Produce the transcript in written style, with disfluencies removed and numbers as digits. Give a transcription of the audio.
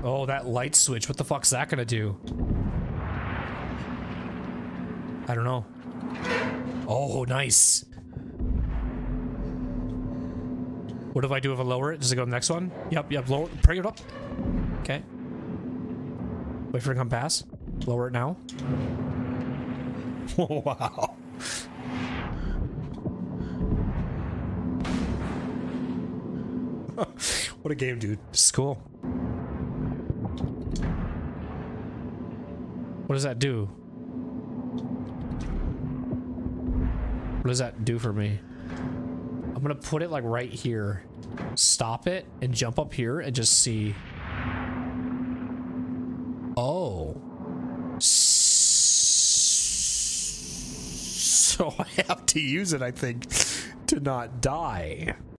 Oh, that light switch. What the fuck's that gonna do? I don't know. Oh, nice. What if I do if I lower it? Does it go to the next one? Yep, lower it. Bring it up. Okay. Wait for it to come past. Lower it now. Wow. What a game, dude. This is cool. What does that do? What does that do for me? I'm gonna put it like right here. Stop it and jump up here and just see. Oh. So I have to use it, I think, to not die.